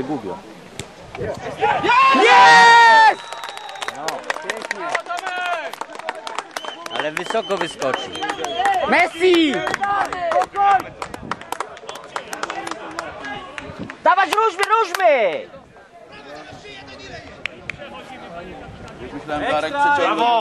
Gubią. Jest! No, pięknie. Ale wysoko wyskoczył. Messi! Dawać, ruszmy! Myślałem, Darek przeciągnął.